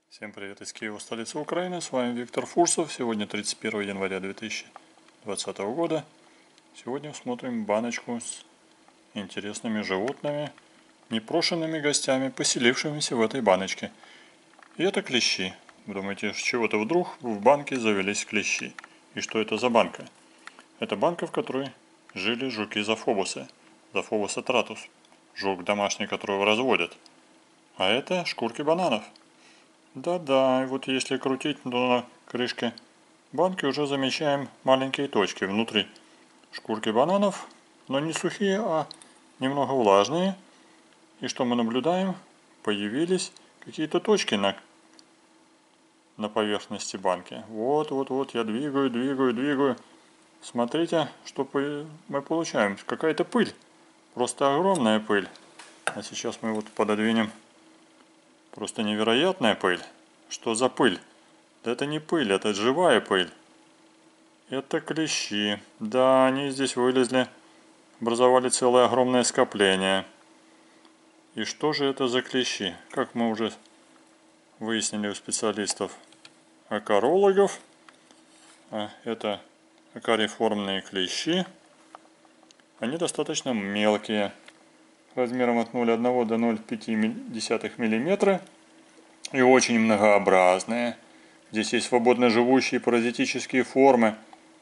Всем привет из Киева, столицы Украины. С вами Виктор Фурсов. Сегодня 31 января 2020 года. Сегодня смотрим баночку с интересными животными, непрошенными гостями, поселившимися в этой баночке. И это клещи. Вы думаете, с чего-то вдруг в банке завелись клещи? И что это за банка? Это банка, в которой жили жуки-зофобусы. Зофобус тратус. Жук домашний, которого разводят. А это шкурки бананов. Да-да, и вот если крутить на крышке банки, уже замечаем маленькие точки внутри шкурки бананов, но не сухие, а немного влажные. И что мы наблюдаем? Появились какие-то точки на поверхности банки. Вот, я двигаю. Смотрите, что мы получаем. Какая-то пыль. Просто огромная пыль. А сейчас мы вот пододвинем. Просто невероятная пыль. Что за пыль? Да это не пыль, это живая пыль. Это клещи. Да, они здесь вылезли, образовали целое огромное скопление. И что же это за клещи? Как мы уже выяснили у специалистов акарологов, это акариформные клещи. Они достаточно мелкие, размером от 0,1 до 0,5 мм. И очень многообразные. Здесь есть свободно живущие паразитические формы.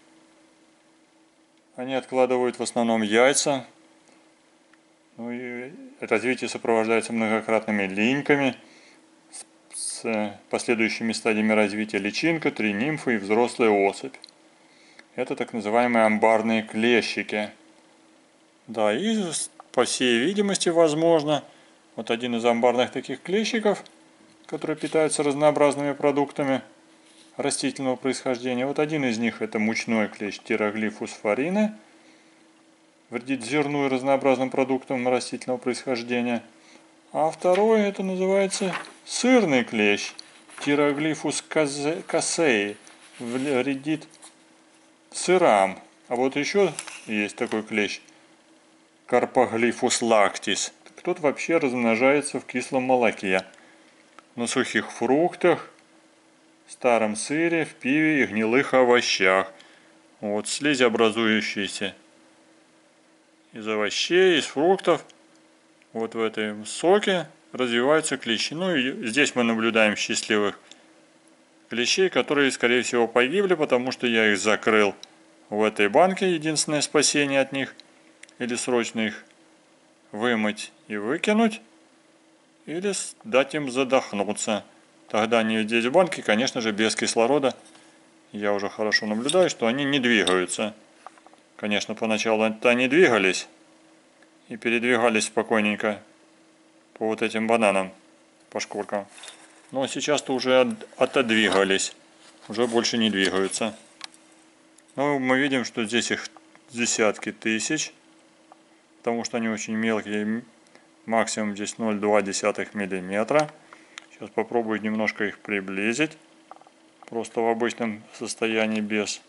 Они откладывают в основном яйца. Ну и развитие сопровождается многократными линьками с последующими стадиями развития: личинка, 3 нимфы и взрослая особь. Это так называемые амбарные клещики. Да, и по всей видимости, возможно, вот один из амбарных таких клещиков, который питается разнообразными продуктами растительного происхождения. Вот один из них — это мучной клещ Thyroglifus farina, вредит зерну и разнообразным продуктам растительного происхождения. А второй — это называется сырный клещ Thyroglifus casei, вредит сырам. А вот еще есть такой клещ Carpoglifus lactis. Тот вообще размножается в кислом молоке, на сухих фруктах, старом сыре, в пиве и гнилых овощах. Вот слизь, образующаяся из овощей, из фруктов, вот в этом соке развиваются клещи. Ну и здесь мы наблюдаем счастливых клещей, которые, скорее всего, погибли, потому что я их закрыл в этой банке. Единственное спасение от них — или срочно их вымыть и выкинуть, или дать им задохнуться. Тогда они здесь в банке, конечно же, без кислорода. Я уже хорошо наблюдаю, что они не двигаются. Конечно, поначалу они двигались и передвигались спокойненько по вот этим бананам, по шкуркам. Но сейчас-то уже отодвигались, уже больше не двигаются. Но мы видим, что здесь их десятки тысяч, потому что они очень мелкие, максимум здесь 0,2 мм. Сейчас попробую немножко их приблизить, просто в обычном состоянии, без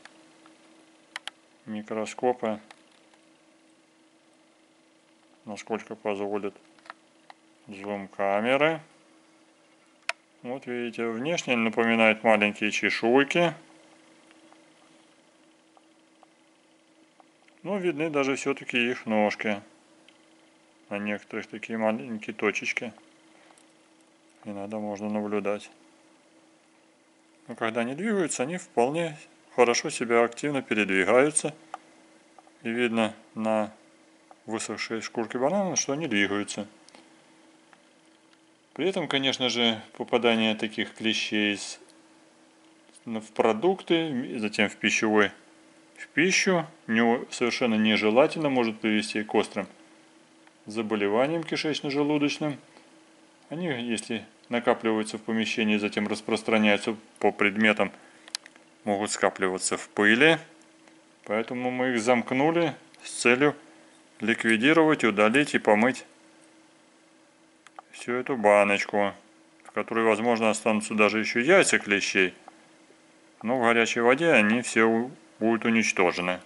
микроскопа, насколько позволит зум камеры. Вот видите, внешне напоминает маленькие чешуйки, но видны даже все-таки их ножки. На некоторых такие маленькие точечки. Иногда можно наблюдать. Но когда они двигаются, они вполне хорошо себя активно передвигаются. И видно на высохшей шкурке банана, что они двигаются. При этом, конечно же, попадание таких клещей в продукты, затем в пищу совершенно нежелательно, может привести к острым заболеваниям кишечно-желудочным. Они, если накапливаются в помещении, затем распространяются по предметам, могут скапливаться в пыли. Поэтому мы их замкнули с целью ликвидировать, удалить и помыть всю эту баночку, в которой, возможно, останутся даже еще яйца клещей. Но в горячей воде они все будут уничтожены.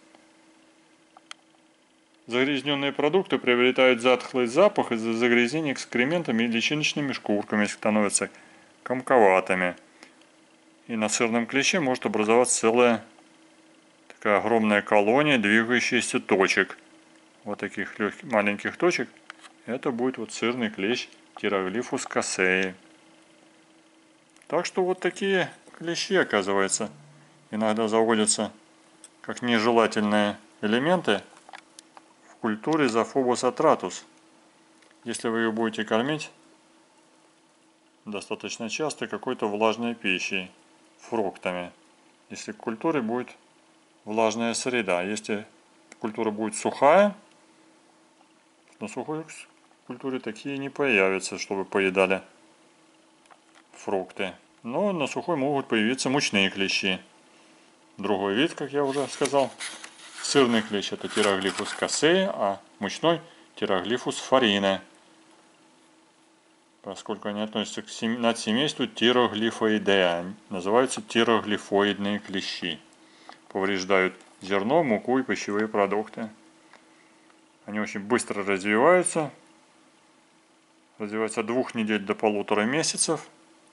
Загрязненные продукты приобретают затхлый запах из-за загрязнения экскрементами и личиночными шкурками, становятся комковатыми. И на сырном клеще может образоваться целая такая огромная колония двигающихся точек. Вот таких легких, маленьких точек. Это будет вот сырный клещ Tiraglifus casei. Так что вот такие клещи, оказывается, иногда заводятся как нежелательные элементы в культуре Zoophobos atratus. Если вы ее будете кормить достаточно часто какой-то влажной пищей, фруктами. Если в культуре будет влажная среда. Если культура будет сухая, на сухой культуре такие не появятся, чтобы поедали фрукты. Но на сухой могут появиться мучные клещи. Другой вид, как я уже сказал, сырный клещ это Tiraglifus casei, а мучной Tiraglifus farinae. Поскольку они относятся к надсемейству Tiragliphoidea, называются тироглифоидные клещи. Повреждают зерно, муку и пищевые продукты. Они очень быстро развиваются от 2 недель до 1,5 месяцев.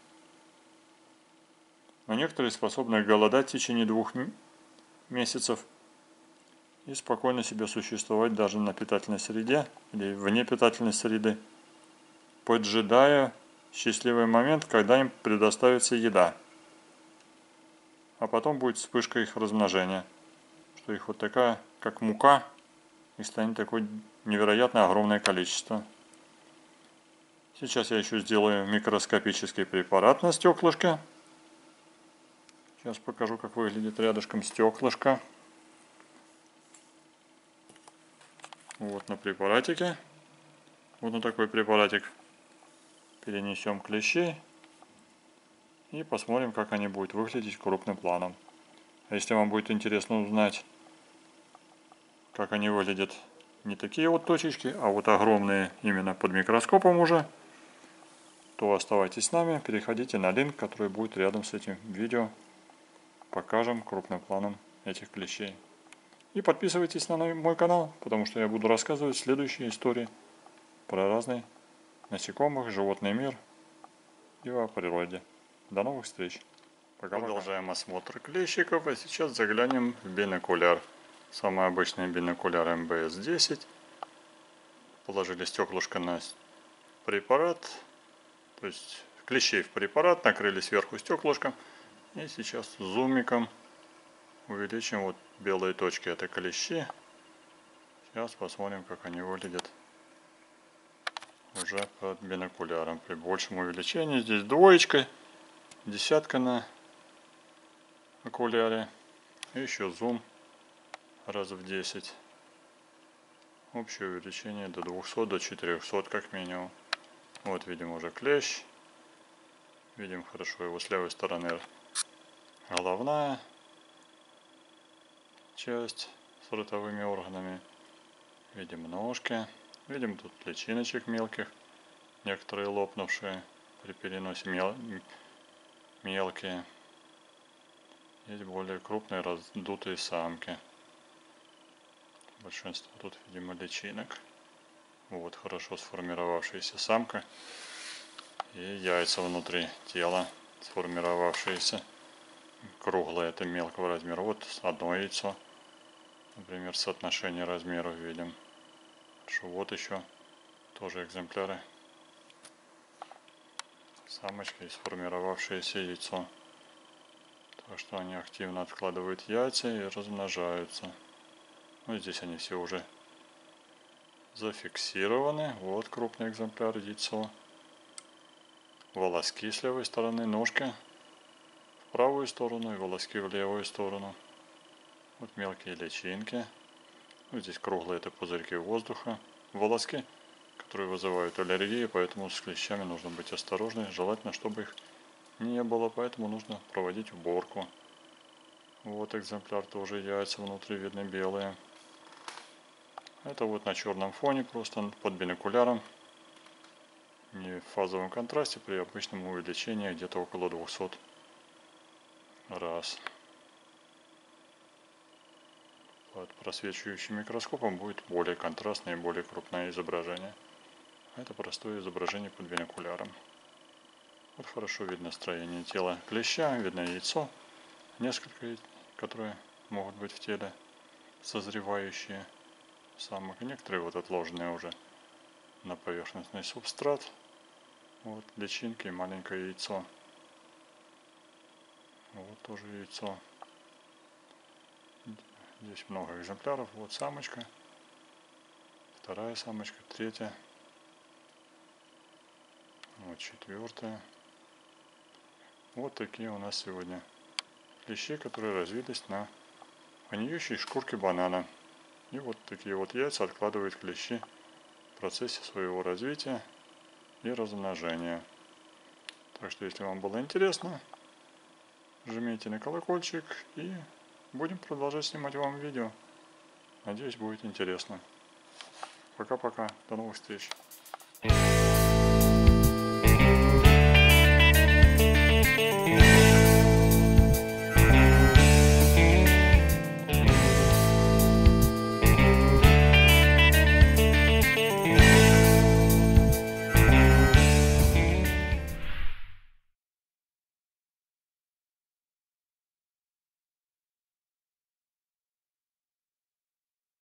Но некоторые способны голодать в течение 2 месяцев и спокойно себе существовать даже на питательной среде или вне питательной среды, поджидая счастливый момент, когда им предоставится еда. А потом будет вспышка их размножения, что их вот такая, как мука, и станет такое невероятно огромное количество. Сейчас я еще сделаю микроскопический препарат на стеклышко. Сейчас покажу, как выглядит рядышком стеклышко. Вот на препаратике. Вот на такой препаратик перенесем клещей. И посмотрим, как они будут выглядеть крупным планом. А если вам будет интересно узнать, как они выглядят, не такие вот точечки, а вот огромные именно под микроскопом уже, то оставайтесь с нами, переходите на линк, который будет рядом с этим видео. Покажем крупным планом этих клещей. И подписывайтесь на мой канал, потому что я буду рассказывать следующие истории про разные насекомых, животный мир и о природе. До новых встреч. Пока. Продолжаем осмотр клещиков, а сейчас заглянем в бинокуляр. Самый обычный бинокуляр МБС-10. Положили стеклышко на препарат, то есть клещей в препарат, накрыли сверху стеклышком. И сейчас зумиком увеличим вот белые точки, это клещи. Сейчас посмотрим, как они выглядят уже под бинокуляром. При большем увеличении здесь двоечка, десятка на окуляре. И еще зум раз в 10. Общее увеличение до 200, до 400 как минимум. Вот видим уже клещ. Видим хорошо его с левой стороны головная часть с ротовыми органами. Видим ножки. Видим тут личиночек мелких. Некоторые лопнувшие при переносе мелкие. Есть более крупные раздутые самки. Большинство тут, видимо, личинок. Вот хорошо сформировавшаяся самка. И яйца внутри тела сформировавшиеся. Круглые, это мелкого размера. Вот одно яйцо. Например, соотношение размеров видим. Хорошо, вот еще тоже экземпляры. Самочка и сформировавшееся яйцо. Так что они активно откладывают яйца и размножаются. Ну, здесь они все уже зафиксированы. Вот крупный экземпляр, яйцо. Волоски с левой стороны, ножки в правую сторону и волоски в левую сторону. Вот мелкие личинки. Вот здесь круглые, это пузырьки воздуха. Волоски, которые вызывают аллергию, поэтому с клещами нужно быть осторожным. Желательно, чтобы их не было, поэтому нужно проводить уборку. Вот экземпляр, тоже яйца внутри видны белые. Это вот на черном фоне, просто под бинокуляром. Не в фазовом контрасте, при обычном увеличении где-то около 200 раз. Под просвечивающим микроскопом будет более контрастное и более крупное изображение. Это простое изображение под бинокуляром. Вот хорошо видно строение тела клеща, видно яйцо, несколько, которые могут быть в теле, созревающие самок. Некоторые вот отложенные уже на поверхностный субстрат. Вот личинки и маленькое яйцо. Вот тоже яйцо. Здесь много экземпляров. Вот самочка, вторая самочка, третья, вот четвертая. Вот такие у нас сегодня клещи, которые развились на гниющей шкурке банана. И вот такие вот яйца откладывают клещи в процессе своего развития и размножения. Так что, если вам было интересно, жмите на колокольчик и будем продолжать снимать вам видео. Надеюсь, будет интересно. Пока-пока. До новых встреч.